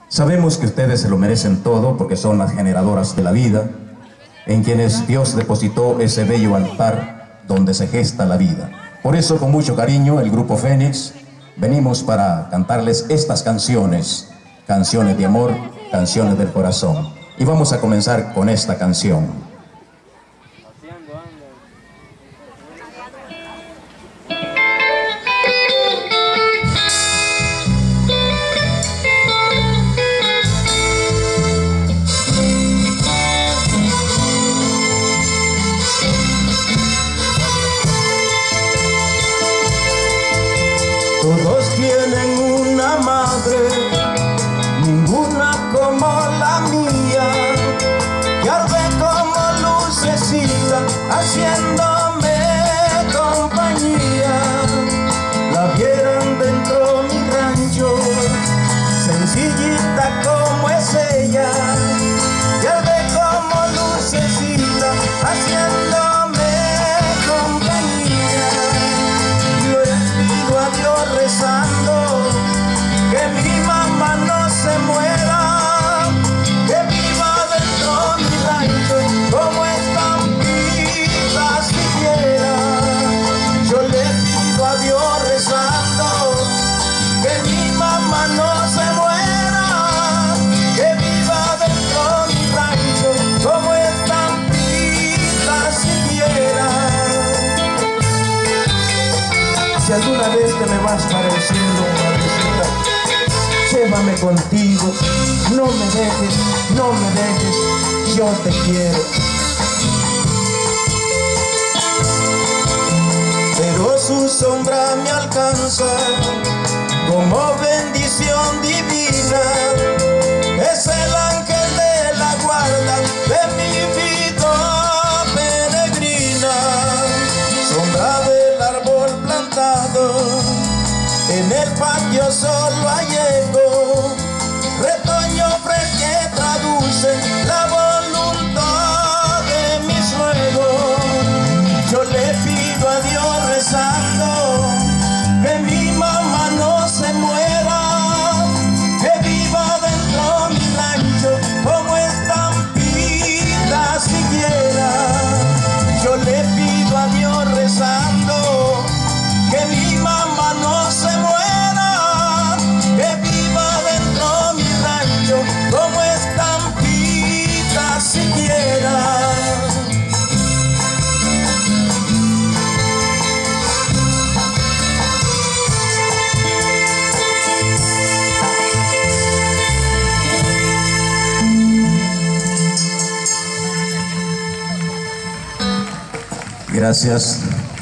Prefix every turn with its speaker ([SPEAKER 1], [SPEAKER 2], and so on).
[SPEAKER 1] Sabemos que ustedes se lo merecen todo porque son las generadoras de la vida, en quienes Dios depositó ese bello altar donde se gesta la vida. Por eso, con mucho cariño, el Grupo Fénix, venimos para cantarles estas canciones, canciones de amor, canciones del corazón. Y vamos a comenzar con esta canción.
[SPEAKER 2] Todos tienen una madre, ninguna como la mía, que arde como lucecita, haciéndome compañía. La vieran dentro de mi rancho, sencillita como es ella, que arde como lucecita, haciéndome compañía. Yo le pido a Dios rezando que mi mamá no se muera, que viva dentro de mi rancho como estampita siquiera. Yo le pido a Dios rezando que mi mamá no se muera, que viva dentro de mi rancho como estampita siquiera. Si alguna vez te me vas para el cielo, madrecita, llévame contigo, no me dejes, yo te quiero. Pero su sombra me alcanza como bendición divina, es el ángel de la guarda de mi vida peregrina. Sombra del árbol plantado, en el patio solo hay eco, retoño fresco que traduce la voluntad de mis ruegos. Yo le pido a Dios rezando que mi mamá no se muera, que viva dentro de mi rancho como estampita siquiera. Yo le pido a Dios rezando que mi mamá no se muera, que viva dentro de mi rancho como estampita siquiera.
[SPEAKER 1] Gracias.